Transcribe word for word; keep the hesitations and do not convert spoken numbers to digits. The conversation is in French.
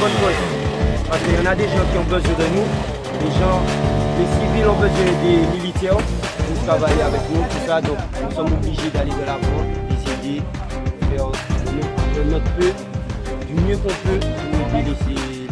bonne cause. Parce qu'il y en a des gens qui ont besoin de nous, des gens, les civils ont besoin des militaires pour travailler avec nous, tout ça. Donc nous sommes obligés d'aller de l'avant, d'essayer de faire de notre peu, du mieux qu'on peut pour aider ces